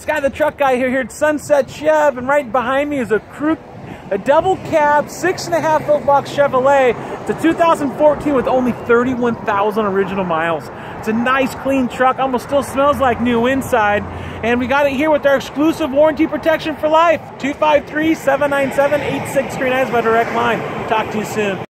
Guy, the truck guy here at Sunset Chev, and right behind me is a double cab 6.5 foot box Chevrolet. It's a 2014 with only 31,000 original miles. It's a nice clean truck, almost still smells like new inside. And we got it here with our exclusive warranty protection for life. 253-797-8639 is my direct line. Talk to you soon.